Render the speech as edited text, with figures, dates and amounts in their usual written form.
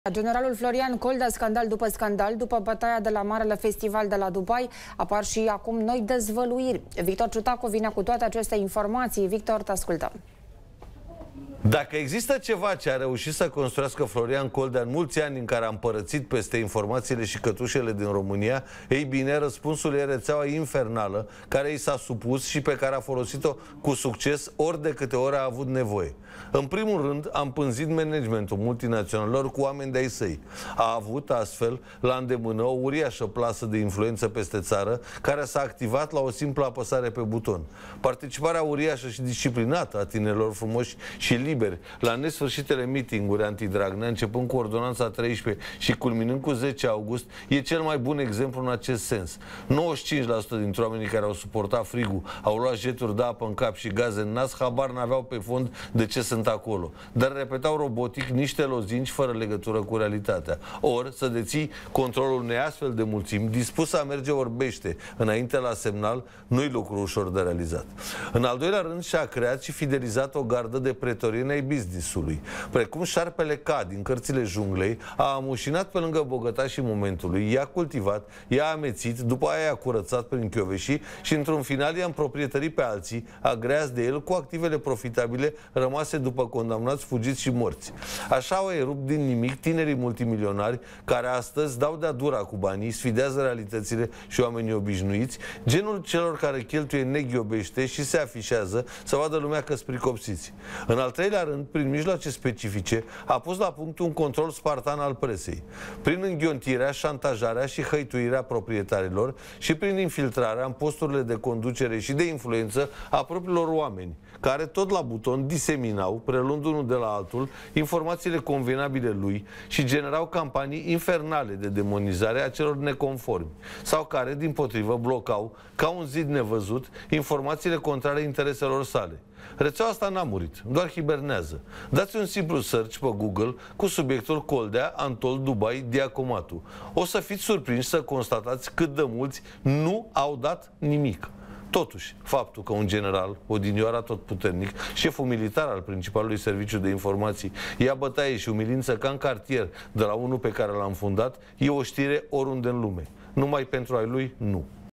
Generalul Florian Coldea, scandal după scandal, după bătaia de la Marele Festival de la Dubai, apar și acum noi dezvăluiri. Victor Ciutacu vine cu toate aceste informații. Victor, te ascultăm. Dacă există ceva ce a reușit să construiască Florian Coldea în mulți ani în care a împărățit peste informațiile și cătușele din România, ei bine, răspunsul e rețeaua infernală care i s-a supus și pe care a folosit-o cu succes ori de câte ori a avut nevoie. În primul rând, a împânzit managementul multinaționalelor cu oameni de-ai săi. A avut astfel la îndemână o uriașă plasă de influență peste țară care s-a activat la o simplă apăsare pe buton. Participarea uriașă și disciplinată a tinerilor frumoși și liberi la nesfârșitele meeting-uri anti-Dragnea, începând cu ordonanța 13 și culminând cu 10 august, e cel mai bun exemplu în acest sens. 95% dintre oamenii care au suportat frigul, au luat jeturi de apă în cap și gaze în nas, habar n-aveau pe fond de ce sunt acolo, dar repetau robotic niște lozinci fără legătură cu realitatea. Ori să deții controlul unei astfel de mulțimi dispus a merge orbește înainte la semnal, nu-i lucru ușor de realizat. În al doilea rând, și-a creat și fidelizat o gardă de pretorieni ai business-ului. Precum șarpele K din cărțile junglei, a amușinat pe lângă bogătașii momentului, i-a cultivat, i-a amețit, după aia i-a curățat prin chioveșii și într-un final i-a împroprietărit pe alții, agreați de el cu activele profitabile rămase după condamnați, fugiți și morți. Așa au erupt din nimic tinerii multimilionari care astăzi dau de-a dura cu banii, sfidează realitățile și oamenii obișnuiți, genul celor care cheltuie neghiobește și se afișează să vadă lumea că-s pricopsiți. În al treilea rând, prin mijloace specifice, a pus la punct un control spartan al presei, prin înghiontirea, șantajarea și hăituirea proprietarilor și prin infiltrarea în posturile de conducere și de influență a propriilor oameni, care tot la buton diseminau, preluând unul de la altul, informațiile convenabile lui și generau campanii infernale de demonizare a celor neconformi, sau care, dimpotrivă, blocau, ca un zid nevăzut, informațiile contrare intereselor sale. Rețeaua asta n-a murit, doar hibernează. Dați un simplu search pe Google cu subiectul Coldea, Antol, Dubai, Diacomatu. O să fiți surprinși să constatați cât de mulți nu au dat nimic. Totuși, faptul că un general, odinioara tot puternic, șeful militar al principalului serviciu de informații, ia bătaie și umilință ca în cartier de la unul pe care l-a înfundat, e o știre oriunde în lume. Numai pentru ai lui, nu.